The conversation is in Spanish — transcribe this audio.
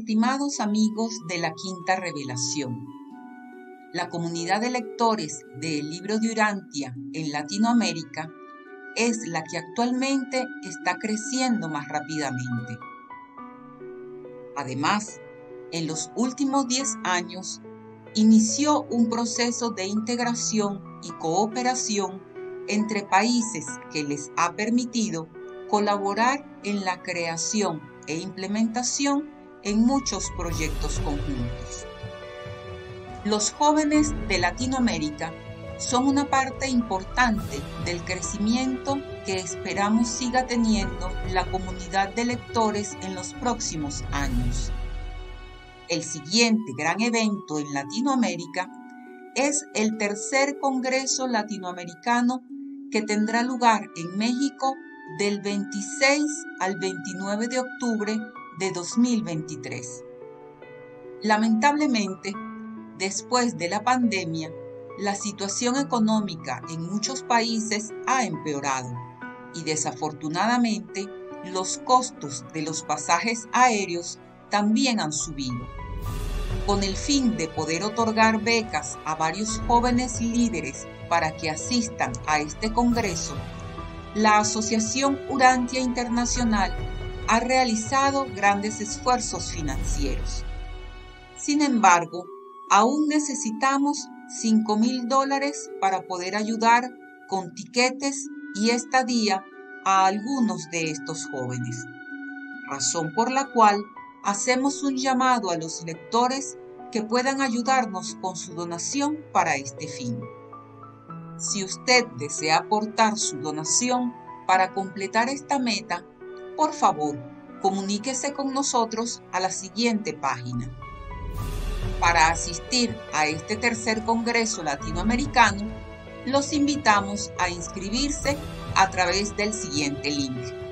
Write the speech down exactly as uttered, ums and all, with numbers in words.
Estimados amigos de la Quinta Revelación, la comunidad de lectores del libro de Urantia en Latinoamérica es la que actualmente está creciendo más rápidamente. Además, en los últimos diez años, inició un proceso de integración y cooperación entre países que les ha permitido colaborar en la creación e implementación en muchos proyectos conjuntos. Los jóvenes de Latinoamérica son una parte importante del crecimiento que esperamos siga teniendo la comunidad de lectores en los próximos años. El siguiente gran evento en Latinoamérica es el tercer Congreso Latinoamericano que tendrá lugar en México del veintiséis al veintinueve de octubre de dos mil veintitrés. Lamentablemente, después de la pandemia, la situación económica en muchos países ha empeorado y desafortunadamente los costos de los pasajes aéreos también han subido. Con el fin de poder otorgar becas a varios jóvenes líderes para que asistan a este congreso, la Asociación Urantia Internacional ha realizado grandes esfuerzos financieros. Sin embargo, aún necesitamos cinco mil dólares para poder ayudar con tiquetes y estadía a algunos de estos jóvenes, razón por la cual hacemos un llamado a los lectores que puedan ayudarnos con su donación para este fin. Si usted desea aportar su donación para completar esta meta, por favor, comuníquese con nosotros a la siguiente página. Para asistir a este tercer Congreso Latinoamericano, los invitamos a inscribirse a través del siguiente link.